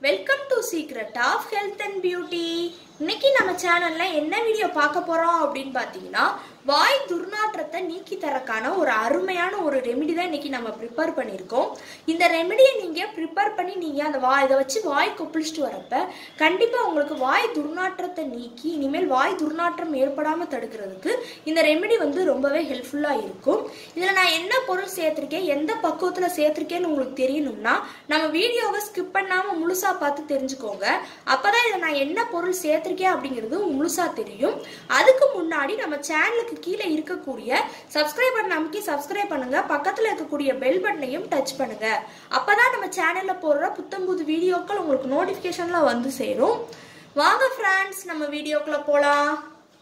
Welcome to secret of health and beauty. இன்னைக்கு நம்ம சேனல்ல என்ன வீடியோ பார்க்க போறோம் அப்படின்னு பாத்தீங்கன்னா, வாய் துர்நாற்றத்தை நீக்கி தரக்கான ஒரு அருமையான ஒரு ரெமெடி தான் இன்னைக்கு நம்ம ப்ரிப்பேர் பண்ணியிருக்கோம். இந்த ரெமெடியை நீங்க ப்ரிப்பேர் பண்ணி நீங்க அந்த இதை வச்சு வாய் கொப்பளிச்சுட்டு வரப்ப கண்டிப்பா உங்களுக்கு வாய் துர்நாற்றத்தை நீக்கி இனிமேல் வாய் துர்நாற்றம் ஏற்படாம தடுக்கிறதுக்கு இந்த ரெமெடி வந்து ரொம்பவே ஹெல்ப்ஃபுல்லா இருக்கும். இதுல நான் என்ன பொருள் சேர்த்திருக்கேன், எந்த பக்குவத்துல சேர்த்திருக்கேன்னு உங்களுக்கு தெரியணும்னா நம்ம வீடியோவை ஸ்கிப் பண்ணாம முழுசா பார்த்து தெரிஞ்சுக்கோங்க. அப்பதான் இதை நான் என்ன பொருள் சேர்த்திருக்கேன் அப்படிங்கிறது முழுசா தெரியும். அதுக்கு முன்னாடி நம்ம சேனலுக்கு கீழே இருக்கக்கூடிய சப்ஸ்கிரைப் பட்டன் அமைக்கி சப்ஸ்கிரைப் பண்ணுங்க. பக்கத்துல இருக்கக்கூடிய பெல் பட்டனையும் டச் பண்ணுங்க. அப்பதான் நம்ம சேனல்ல போடுற புத்தம்புது வீடியோக்கள் உங்களுக்கு நோட்டிபிகேஷன்ல வந்து சேரும். வாங்க ஃப்ரெண்ட்ஸ், நம்ம வீடியோக்குள்ள போலாம்.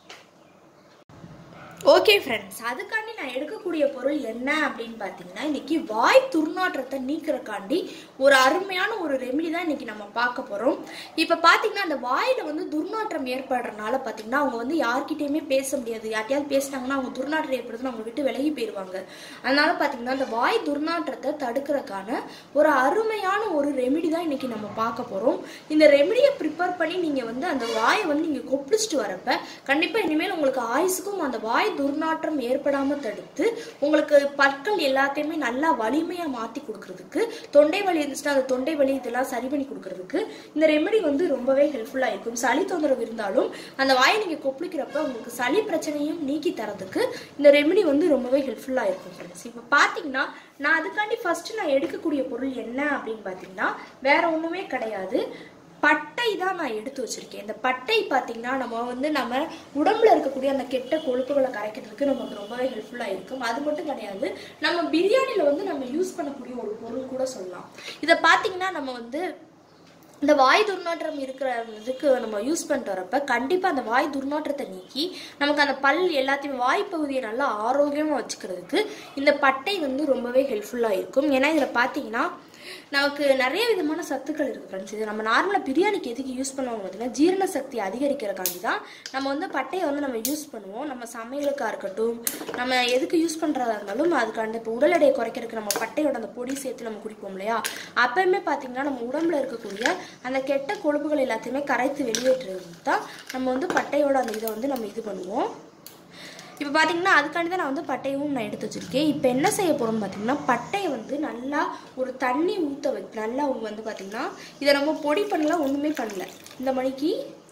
ஓகே ஃப்ரெண்ட்ஸ், அதுக்காண்டி நான் எடுக்கக்கூடிய பொருள் என்ன அப்படின்னு பார்த்தீங்கன்னா, இன்னைக்கு வாய் துர்நாற்றத்தை நீக்கிறக்காண்டி ஒரு அருமையான ஒரு ரெமெடி தான் இன்னைக்கு நம்ம பார்க்க போகிறோம். இப்போ பார்த்தீங்கன்னா, அந்த வாயில் வந்து துர்நாற்றம் ஏற்படுறதுனால பார்த்தீங்கன்னா அவங்க வந்து யார்கிட்டையுமே பேச முடியாது. யார்ட்டையாவது பேசினாங்கன்னா அவங்க துர்நாற்றம் ஏற்படுதுன்னு அவங்க விட்டு விலகி போயிடுவாங்க. அதனால பார்த்தீங்கன்னா அந்த வாய் துர்நாற்றத்தை தடுக்கிறதுக்கான ஒரு அருமையான ஒரு ரெமெடி தான் இன்னைக்கு நம்ம பார்க்க போகிறோம். இந்த ரெமெடியை ப்ரிப்பேர் பண்ணி நீங்கள் வந்து அந்த வாயை வந்து நீங்கள் கொப்பளிச்சுட்டு வரப்ப கண்டிப்பாக இனிமேல் உங்களுக்கு ஆயுசுக்கும் அந்த வாய் துர்நாற்றம் ஏற்படாம தடுத்து உங்களுக்கு பற்கள் எல்லாத்தையுமே நல்லா வலிமையா மாத்தி கொடுக்கறதுக்கு, தொண்டை வலி இருந்துச்சுன்னா அந்த தொண்டை வலி இதெல்லாம் சரி பண்ணி கொடுக்கறதுக்கு இந்த ரெமெடி வந்து ரொம்பவே ஹெல்ப்ஃபுல்லா இருக்கும். சளி தொந்தரவு இருந்தாலும் அந்த வாயை நீங்க கொப்பளிக்கிறப்ப உங்களுக்கு சளி பிரச்சனையும் நீக்கி தரதுக்கு இந்த ரெமெடி வந்து ரொம்பவே ஹெல்ப்ஃபுல்லா இருக்கும் ஃப்ரெண்ட்ஸ். இப்போ பாத்தீங்கன்னா நான் அதுக்காண்டி ஃபர்ஸ்ட் நான் எடுக்கக்கூடிய பொருள் என்ன அப்படின்னு பாத்தீங்கன்னா வேற ஒண்ணுமே கிடையாது, பட்டை தான் நான் எடுத்து வச்சிருக்கேன். இந்த பட்டை பார்த்தீங்கன்னா நம்ம உடம்புல இருக்கக்கூடிய அந்த கெட்ட கொழுப்புகளை கரைக்கிறதுக்கு நமக்கு ரொம்பவே ஹெல்ப்ஃபுல்லாக இருக்கும். அது மட்டும் கிடையாது, நம்ம பிரியாணியில் வந்து நம்ம யூஸ் பண்ணக்கூடிய ஒரு பொருள் கூட சொல்லலாம். இதை பார்த்தீங்கன்னா நம்ம வந்து இந்த வாய் துர்நாற்றம் இருக்கிற இதுக்கு நம்ம யூஸ் பண்ணிட்டு வரப்ப கண்டிப்பாக அந்த வாய் துர்நாற்றத்தை நீக்கி நமக்கு அந்த பல் எல்லாத்தையும் வாய்ப்பகுதியை நல்லா ஆரோக்கியமாக வச்சுக்கிறதுக்கு இந்த பட்டை வந்து ரொம்பவே ஹெல்ப்ஃபுல்லாக இருக்கும். ஏன்னா இதில் பார்த்தீங்கன்னா நமக்கு நிறைய விதமான சத்துக்கள் இருக்குது ஃப்ரெண்ட்ஸ். இது நம்ம நார்மலாக பிரியாணிக்கு எதுக்கு யூஸ் பண்ணுவோம் பார்த்தீங்கன்னா ஜீரண சக்தி அதிகரிக்கிறக்காண்டி தான் நம்ம வந்து பட்டையை வந்து நம்ம யூஸ் பண்ணுவோம். நம்ம சமையலுக்காக இருக்கட்டும், நம்ம எதுக்கு யூஸ் பண்ணுறதா இருந்தாலும் அதுக்காண்டி இப்போ உடல் எடையை குறைக்கிறதுக்கு நம்ம பட்டையோட அந்த பொடி சேர்த்து நம்ம குடிப்போம் இல்லையா, அப்பயுமே பார்த்தீங்கன்னா நம்ம உடம்புல இருக்கக்கூடிய அந்த கெட்ட கொழுப்புகள் எல்லாத்தையுமே கரைத்து வெளியேற்றுறது தான் நம்ம வந்து பட்டையோட அந்த இதை வந்து நம்ம இது பண்ணுவோம். இப்போ பார்த்தீங்கன்னா அதுக்காண்டி தான் நான் வந்து பட்டையும் நான் எடுத்து வச்சுருக்கேன். இப்போ என்ன செய்ய போகிறோம்னு பார்த்தீங்கன்னா பட்டையை வந்து நல்லா ஒரு தண்ணி ஊற்ற வைக்க நல்லா வந்து பார்த்தீங்கன்னா இதை நம்ம பொடி பண்ணலாம், ஒன்றுமே பண்ணல. இந்த மணிக்கு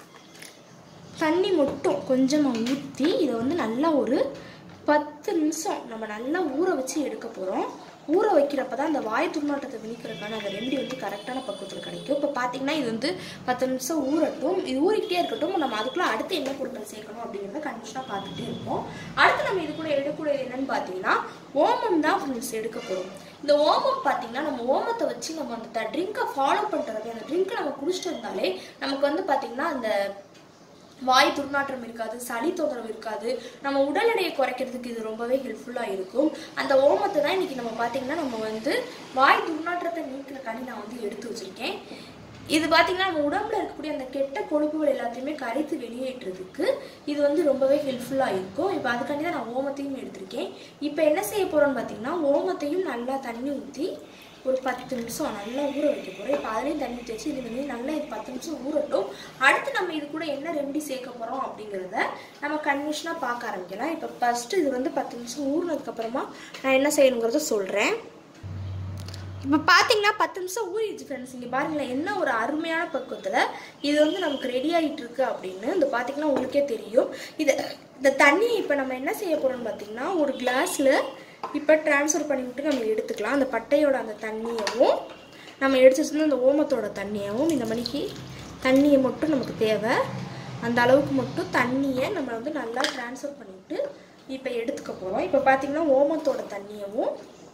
தண்ணி மட்டும் கொஞ்சமாக ஊற்றி இதை வந்து நல்லா ஒரு 10 நிமிஷம் நம்ம நல்லா ஊற வச்சு எடுக்க போகிறோம். ஊற வைக்கிறப்ப தான் அந்த வாய் துர்நாற்றத்தை விழிக்கிறதுக்கான அந்த ரெமெடி வந்து கரெக்டான பக்குவத்தில் கிடைக்கும். இப்போ பார்த்தீங்கன்னா இது வந்து 10 நிமிஷம் ஊறட்டும். இது ஊறிக்கிட்டே இருக்கட்டும். நம்ம அதுக்குள்ளே அடுத்து என்ன பொருட்கள் சேர்க்கணும் அப்படிங்கிறத கண்டிப்பாக பார்த்துட்டே இருப்போம். அடுத்து நம்ம இது கூட எடுக்கக்கூடியது என்னன்னு பார்த்தீங்கன்னா ஓமம் தான் கொஞ்சம் எடுக்க போகிறோம். இந்த ஓமம் பார்த்தீங்கன்னா நம்ம ஓமத்தை வச்சு நம்ம அந்த ட்ரிங்கை ஃபாலோ பண்ணுறப்ப அந்த ட்ரிங்கை நம்ம குடிச்சிட்டு வந்தாலே நமக்கு வந்து பார்த்தீங்கன்னா அந்த வாய் துர்நாற்றம் இருக்காது, சளி தொந்தரவு இருக்காது, நம்ம உடல் எடையை குறைக்கிறதுக்கு இது ரொம்பவே ஹெல்ப்ஃபுல்லாக இருக்கும். அந்த ஓமத்தை தான் இன்னைக்கு நம்ம பார்த்தீங்கன்னா நம்ம வந்து வாய் துர்நாற்றத்தை நீக்கிறக்காண்டி நான் வந்து எடுத்து வச்சிருக்கேன். இது பார்த்தீங்கன்னா நம்ம உடம்புல இருக்கக்கூடிய அந்த கெட்ட கொழுப்புகள் எல்லாத்தையுமே கரைத்து வெளியேற்றுறதுக்கு இது வந்து ரொம்பவே ஹெல்ப்ஃபுல்லாக இருக்கும். இப்போ அதுக்காண்டி தான் நான் ஓமத்தையும் எடுத்திருக்கேன். இப்போ என்ன செய்ய போகிறோன்னு பார்த்தீங்கன்னா ஓமத்தையும் நல்லா தண்ணி ஊற்றி ஒரு 10 நிமிஷம் நல்லா ஊற வைக்க போகிறோம். இப்போ அதுலேயும் தண்ணி வச்சு இது வந்து நல்லா இது 10 நிமிஷம் ஊறட்டும். அடுத்து நம்ம இது கூட என்ன ரெமெடி சேர்க்க போகிறோம் அப்படிங்கிறத நம்ம கன்விஷனாக பார்க்க ஆரம்பிக்கலாம். இப்போ ஃபஸ்ட்டு இது வந்து 10 நிமிஷம் ஊறினதுக்கப்புறமா நான் என்ன செய்யணுங்கிறத சொல்கிறேன். இப்போ பார்த்தீங்கன்னா 10 நிமிஷம் ஊறிடுச்சு ஃப்ரெண்ட்ஸ். இங்கே பாருங்களேன் என்ன ஒரு அருமையான பக்குவத்தில் இது வந்து நமக்கு ரெடி ஆகிட்டு இருக்கு அப்படின்னு இந்த பார்த்தீங்கன்னா உங்களுக்கே தெரியும். இந்த தண்ணியை இப்போ நம்ம என்ன செய்ய போகிறோம்னு பார்த்தீங்கன்னா ஒரு கிளாஸில் இப்போ ட்ரான்ஸ்ஃபர் பண்ணிவிட்டு நம்ம எடுத்துக்கலாம். அந்த பட்டையோட அந்த தண்ணியவும் நம்ம எடுத்து வச்சுருந்தோம் அந்த ஓமத்தோட தண்ணியவும் இந்த மணிக்கு தண்ணியை மட்டும் நமக்கு தேவை, அந்த அளவுக்கு மட்டும் தண்ணியை நம்ம வந்து நல்லா ட்ரான்ஸ்ஃபர் பண்ணிவிட்டு இப்போ எடுத்துக்க போகிறோம். இப்போ பார்த்தீங்கன்னா ஓமத்தோட தண்ணியவும்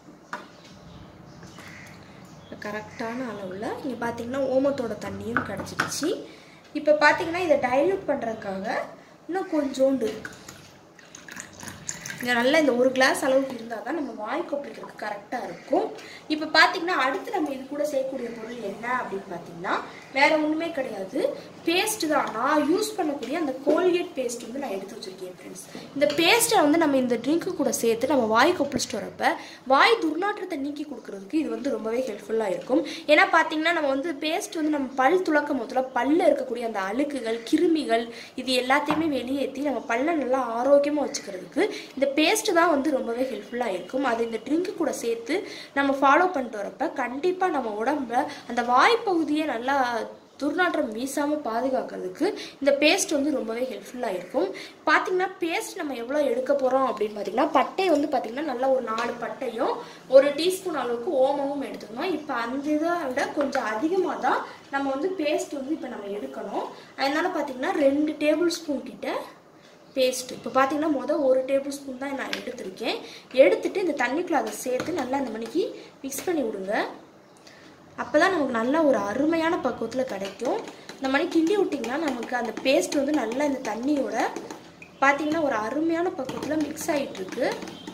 கரெக்டான அளவில் இங்கே பார்த்தீங்கன்னா ஓமத்தோட தண்ணியும் கிடச்சிடுச்சு. இப்போ பார்த்தீங்கன்னா இதை டைல்யூட் பண்ணுறதுக்காக இன்னும் கொஞ்சோண்டு இருக்குது. இங்கே நல்லா இந்த ஒரு கிளாஸ் அளவுக்கு இருந்தால் தான் நம்ம வாய் கொப்பளிக்கிறதுக்கு கரெக்டாக இருக்கும். இப்போ பார்த்தீங்கன்னா அடுத்து நம்ம இது கூட சேர்க்கக்கூடிய பொருள் என்ன அப்படின்னு பார்த்தீங்கன்னா வேற ஒன்றுமே கிடையாது, பேஸ்ட் தான். நான் யூஸ் பண்ணக்கூடிய அந்த கோல்கேட் பேஸ்ட் வந்து நான் எடுத்து வச்சிருக்கேன் ஃப்ரெண்ட்ஸ். இந்த பேஸ்ட்டை வந்து நம்ம இந்த ட்ரிங்க்கு கூட சேர்த்து நம்ம வாய் கொப்பளிச்சுட்டு வரப்ப வாய் துர்நாற்றத்தை நீக்கி கொடுக்கறதுக்கு இது வந்து ரொம்பவே ஹெல்ப்ஃபுல்லாக இருக்கும். ஏன்னா பார்த்தீங்கன்னா நம்ம வந்து பேஸ்ட் வந்து நம்ம பல் துளக்கும் போதுல பல்ல இருக்கக்கூடிய அந்த அழுக்குகள் கிருமிகள் இது எல்லாத்தையுமே வெளியேற்றி நம்ம பல்ல நல்லா ஆரோக்கியமாக வச்சுக்கிறதுக்கு இந்த பேஸ்ட் தான் வந்து ரொம்பவே ஹெல்ப்ஃபுல்லாக இருக்கும். அது இந்த ட்ரிங்க்கு கூட சேர்த்து நம்ம ஃபாலோ பண்ணிட்டு வரப்ப கண்டிப்பாக நம்ம உடம்புல அந்த வாய்ப்பகுதியை நல்லா துர்நாற்றம் வீசாமல் பாதுகாக்கிறதுக்கு இந்த பேஸ்ட் வந்து ரொம்பவே ஹெல்ப்ஃபுல்லாக இருக்கும். பார்த்தீங்கன்னா பேஸ்ட் நம்ம எவ்வளோ எடுக்க போகிறோம் அப்படின்னு பார்த்தீங்கன்னா பட்டை வந்து பார்த்தீங்கன்னா நல்லா ஒரு 4 பட்டையும் 1 டீஸ்பூன் அளவுக்கு ஓமமும் எடுத்துக்கணும். இப்போ அந்த இதை விட கொஞ்சம் அதிகமாக தான் நம்ம வந்து பேஸ்ட் வந்து இப்போ நம்ம எடுக்கணும். அதனால பார்த்தீங்கன்னா 2 டேபிள் ஸ்பூன் கிட்ட பேஸ்ட். இப்போ பார்த்தீங்கன்னா 1 டேபிள் ஸ்பூன் தான் நான் எடுத்திருக்கேன். எடுத்துட்டு இந்த தண்ணிக்குள்ள அதை சேர்த்து நல்லா இந்த மணிக்கு மிக்ஸ் பண்ணி விடுங்க. அப்போ தான் நமக்கு நல்ல ஒரு அருமையான பக்குவத்தில் கிடைக்கும். இந்த மாதிரி கிண்டி விட்டிங்கன்னா நமக்கு அந்த பேஸ்ட் வந்து நல்லா இந்த தண்ணியோட பார்த்தீங்கன்னா ஒரு அருமையான பக்குவத்தில் மிக்ஸ் ஆகிட்டுருக்கு.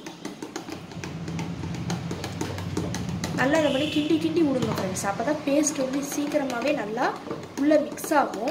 நல்லா இந்த மாதிரி கிண்டி விடுங்க ஃப்ரெண்ட்ஸ். அப்போ தான் பேஸ்ட் வந்து சீக்கிரமாகவே நல்லா உள்ளே மிக்ஸ் ஆகும்.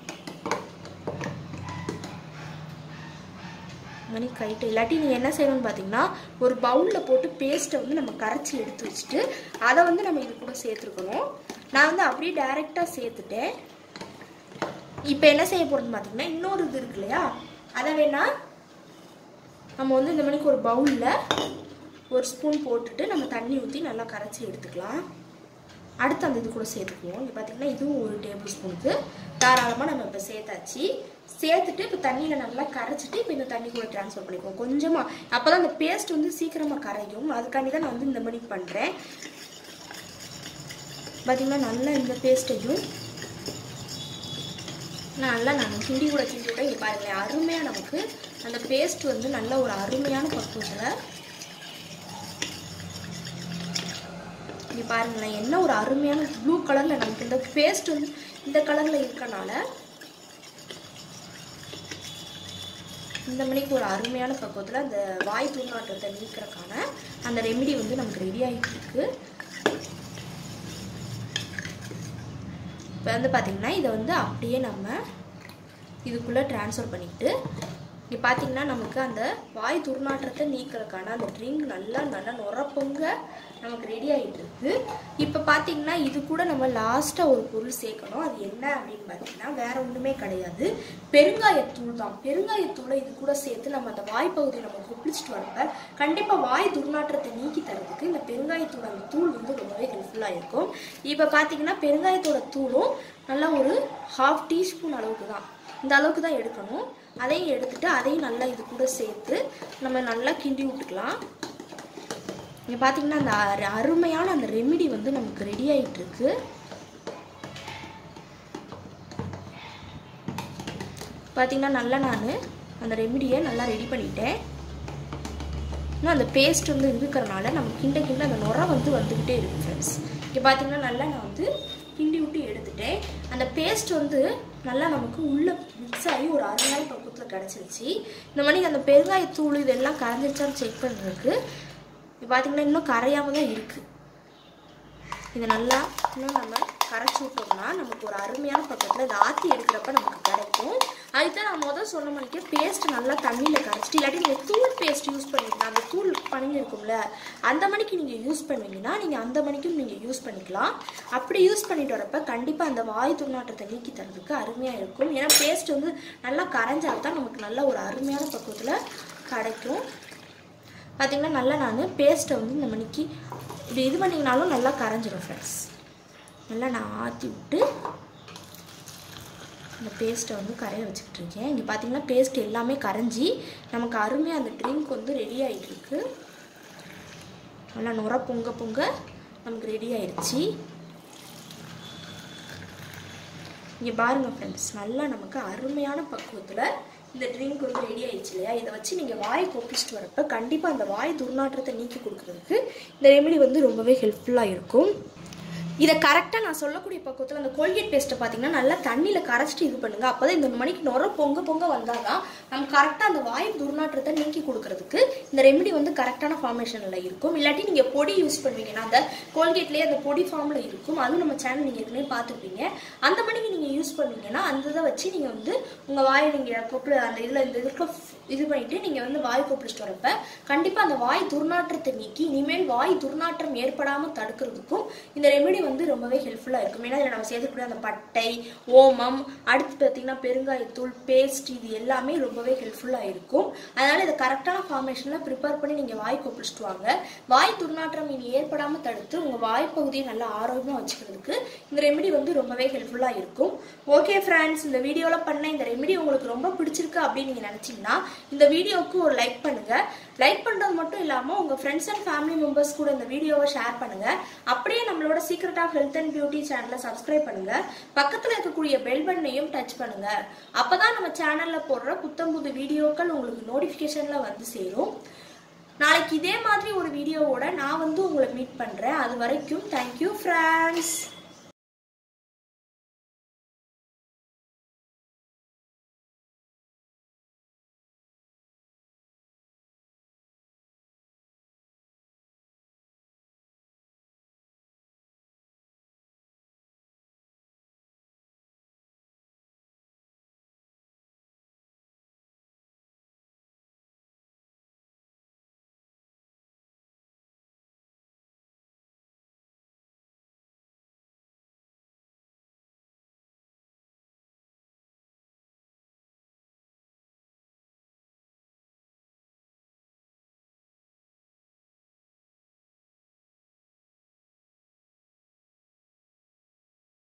மணி கைட்டு இல்லாட்டி நீங்கள் என்ன செய்யணும்னு பார்த்தீங்கன்னா ஒரு பவுலில் போட்டு பேஸ்ட்டை வந்து நம்ம கரைச்சி எடுத்து வச்சுட்டு அதை வந்து நம்ம இது கூட சேர்த்துருக்கணும். நான் வந்து அப்படியே டைரெக்டாக சேர்த்துட்டேன். இப்போ என்ன செய்ய போகிறோம்னு பார்த்தீங்கன்னா இன்னொரு இது இருக்கு இல்லையா, அதை வேணால் நம்ம வந்து இந்த மணிக்கு ஒரு பவுலில் 1 ஸ்பூன் போட்டுட்டு நம்ம தண்ணி ஊற்றி நல்லா கரைச்சி எடுத்துக்கலாம். அடுத்து அந்த இது கூட சேர்த்துக்குவோம். இங்கே பார்த்தீங்கன்னா இதுவும் 1 டேபிள் ஸ்பூனுக்கு தாராளமாக நம்ம இப்போ சேர்த்தாச்சு. சேர்த்துட்டு இப்போ தண்ணியில் நல்லா கரைச்சிட்டு இப்போ இந்த தண்ணி கூட ட்ரான்ஸ்ஃபர் பண்ணிக்குவோம் கொஞ்சமாக. அப்போ தான் அந்த பேஸ்ட் வந்து சீக்கிரமாக கரையும். அதுக்காண்டி தான் நான் வந்து இந்த மாதிரி பண்ணுறேன். பார்த்திங்கன்னா நல்லா இந்த பேஸ்ட்டையும் நல்லா நான் கிண்டி கூட இங்கே பாருங்களேன் அருமையாக நமக்கு அந்த பேஸ்ட் வந்து நல்ல ஒரு அருமையான பக்குவத்தில் இங்கே பாருங்களேன் என்ன ஒரு அருமையான ப்ளூ கலரில் நமக்கு இந்த பேஸ்ட் வந்து இந்த கலரில் இருக்கனால இந்த மணிக்கு ஒரு அருமையான பக்குவத்தில் அந்த வாய் துர்நாற்றத்தை நீக்கிறதுக்கான அந்த ரெமிடி வந்து நமக்கு ரெடி ஆகிட்டு இருக்கு. இப்போ வந்து பார்த்திங்கன்னா இதை வந்து அப்படியே நம்ம இதுக்குள்ளே ட்ரான்ஸ்ஃபர் பண்ணிக்கிட்டு இங்கே பார்த்தீங்கன்னா நமக்கு அந்த வாய் துர்நாற்றத்தை நீக்கிறதுக்கான அந்த ட்ரிங்க் நல்லா நுரப்பொங்க நமக்கு ரெடி ஆகிட்டு இருக்கு. இப்போ பார்த்தீங்கன்னா இது கூட நம்ம லாஸ்ட்டாக ஒரு பொருள் சேர்க்கணும். அது என்ன அப்படின்னு பார்த்தீங்கன்னா வேற ஒன்றுமே கிடையாது, பெருங்காயத்தூள் தான். பெருங்காயத்தூளை இது கூட சேர்த்து நம்ம அந்த வாய்ப்பகுதியை நம்ம குளிச்சுட்டு வரப்ப கண்டிப்பாக வாய் துர்நாற்றத்தை நீக்கி தரதுக்கு இந்த பெருங்காயத்தூள் அந்த தூள் வந்து ரொம்பவே ஹெல்ப்ஃபுல்லாக இருக்கும். இப்போ பார்த்தீங்கன்னா பெருங்காயத்தோட தூளும் நல்லா ஒரு 1/2 டீஸ்பூன் அளவுக்கு தான், இந்த அளவுக்கு தான் எடுக்கணும். அதையும் எடுத்துட்டு அதையும் நல்லா இது கூட சேர்த்து நம்ம நல்லா கிண்டி விட்டுக்கலாம். இங்கே பார்த்தீங்கன்னா அந்த அருமையான அந்த ரெமிடி வந்து நமக்கு ரெடி ஆகிட்டு இருக்கு. பார்த்தீங்கன்னா நல்லா நான் அந்த ரெமிடியை நல்லா ரெடி பண்ணிட்டேன். இன்னும் அந்த பேஸ்ட் வந்து இருக்கிறனால நம்ம கிண்ட அந்த நுரை வந்து வந்துக்கிட்டே இருக்கு ஃப்ரெண்ட்ஸ். இங்கே பார்த்தீங்கன்னா நல்லா நான் வந்து கிண்டி விட்டு எடுத்துட்டேன். அந்த பேஸ்ட் வந்து நல்லா நமக்கு உள்ளே மிக்ஸ் ஆகி ஒரு அருமையான பக்குவத்தில் கிடச்சிருச்சு. இந்த மாதிரி அந்த பெருங்காயத்தூள் இதெல்லாம் கரைஞ்சிருச்சான்னு செக் பண்ணுறதுக்கு இப்போ பார்த்தீங்கன்னா இன்னும் கரையாமல் தான் இருக்குது. இதை நல்லா இன்னும் நம்ம கரைச்சி விட்டோம்னா நமக்கு ஒரு அருமையான பக்கத்தில் இதை ஆற்றி எடுக்கிறப்ப நமக்கு கிடைக்கும். அதுதான் நான் முதல் சொன்ன மணிக்கு பேஸ்ட் நல்லா தண்ணியில் கரைச்சிட்டு இல்லாட்டி நீங்கள் தூள் பேஸ்ட் யூஸ் பண்ணிக்கலாம். அந்த தூள் பண்ணி இருக்கும்ல அந்த மணிக்கு நீங்கள் யூஸ் பண்ணுவீங்கன்னா நீங்கள் அந்த மணிக்கும் நீங்கள் யூஸ் பண்ணிக்கலாம். அப்படி யூஸ் பண்ணிட்டு வரப்ப கண்டிப்பாக அந்த வாய் துர்நாற்றத்தை நீக்கி தரதுக்கு அருமையாக இருக்கும். ஏன்னா பேஸ்ட் வந்து நல்லா கரைஞ்சால்தான் நமக்கு நல்ல ஒரு அருமையான பக்குவத்தில் கிடைக்கும். பார்த்தீங்கன்னா நல்லா நான் பேஸ்ட்டை வந்து இந்த மணிக்கு இப்படி இது பண்ணிங்கனாலும் நல்லா கரைஞ்சிடும் ஃப்ரெண்ட்ஸ். நல்லா நான் ஆற்றி விட்டு இந்த பேஸ்ட்டை வந்து கரைய வச்சுக்கிட்டு இருக்கேன். இங்கே பார்த்தீங்கன்னா பேஸ்ட் எல்லாமே கரைஞ்சி நமக்கு அருமையாக அந்த ட்ரிங்க் வந்து ரெடி ஆகிட்டு இருக்கு. நல்லா நுர பொங்க நமக்கு ரெடி ஆயிடுச்சு. இங்கே பாருங்கள் ஃப்ரெண்ட்ஸ் நல்லா நமக்கு அருமையான பக்குவத்தில் இந்த ட்ரிங்க் வந்து ரெடி ஆயிடுச்சு இல்லையா. இதை வச்சு நீங்கள் வாய் கொப்பிச்சுட்டு வரப்போ கண்டிப்பாக அந்த வாய் துர்நாற்றத்தை நீக்கி கொடுக்குறதுக்கு இந்த ரெமெடி வந்து ரொம்பவே ஹெல்ப்ஃபுல்லாக இருக்கும். இதை கரெக்டாக நான் சொல்லக்கூடிய பக்கத்தில் அந்த கோல்கேட் பேஸ்ட்டை பார்த்தீங்கன்னா நல்லா தண்ணியில் கரைச்சிட்டு இது பண்ணுங்க. அப்போ தான் இந்த மணிக்கு நுர பொங்க வந்தால் தான் நம்ம கரெக்டாக அந்த வாயு துர்நாற்றத்தை நீக்கி கொடுக்கறதுக்கு இந்த ரெமெடி வந்து கரெக்டான ஃபார்மேஷனில் இருக்கும். இல்லாட்டி நீங்கள் பொடி யூஸ் பண்ணுவீங்கன்னா அந்த கோல்கேட்லேயே அந்த பொடி ஃபார்மில் இருக்கும். அதுவும் நம்ம சேனல் நீங்கள் ஏற்கனவே பார்த்துருப்பீங்க. அந்த மணிக்கு நீங்கள் யூஸ் பண்ணுவீங்கன்னா அந்த இதை வச்சு நீங்கள் வந்து உங்கள் வாயை நீங்கள் கொப்பளை அந்த இதில் இந்த இதுக்கு இது பண்ணிட்டு நீங்கள் வந்து வாய் கொப்பளிச்சுட்டு வரப்ப கண்டிப்பாக அந்த வாய் துர்நாற்றத்தை நீக்கி இனிமேல் வாய் துர்நாற்றம் ஏற்படாமல் தடுக்கிறதுக்கும் இந்த ரெமெடி வந்து ரொம்பவே ஹெல்ப்ஃபுல்லாக இருக்கும். ஏன்னா இதில் நம்ம சேர்த்துக்கூடிய அந்த பட்டை, ஓமம், அடுத்து பார்த்தீங்கன்னா பெருங்காயத்தூள், பேஸ்ட், இது எல்லாமே ரொம்பவே ஹெல்ப்ஃபுல்லாக இருக்கும். அதனால் இதை கரெக்டான ஃபார்மேஷனில் ப்ரிப்பேர் பண்ணி நீங்கள் வாய் கொப்பளிச்சுட்டு வாங்க. வாய் துர்நாற்றம் இனி ஏற்படாமல் தடுத்து உங்கள் வாய்ப்பகுதியை நல்லா ஆரோக்கியமாக வச்சுக்கிறதுக்கு இந்த ரெமெடி வந்து ரொம்பவே ஹெல்ப்ஃபுல்லாக இருக்கும். ஓகே ஃப்ரெண்ட்ஸ், இந்த வீடியோவில் பண்ண இந்த ரெமெடி உங்களுக்கு ரொம்ப பிடிச்சிருக்கு அப்படின்னு நீங்கள் நினச்சிங்கன்னா இந்த வீடியோவுக்கு ஒரு லைக் பண்ணுங்க. லைக் பண்றது மட்டும் இல்லாம உங்க ஃப்ரெண்ட்ஸ் அண்ட் ஃபேமிலி மெம்பர்ஸ் கூட இந்த வீடியோவை ஷேர் பண்ணுங்க. அப்படியே நம்மளோட secret of health and beauty சேனலை சப்ஸ்கிரைப் பண்ணுங்க. பக்கத்துல இருக்கக்கூடிய பெல் பட்டனையும் டச் பண்ணுங்க. அப்பதான் நம்ம சேனல்ல போடுற புத்தம்புது வீடியோக்கள் உங்களுக்கு நோட்டிபிகேஷன்ல வந்து சேரும். நாளைக்கு இதே மாதிரி ஒரு வீடியோவோட நான் வந்து உங்களை மீட் பண்றேன். அது வரைக்கும் தேங்க்யூ ஃப்ரெண்ட்ஸ்.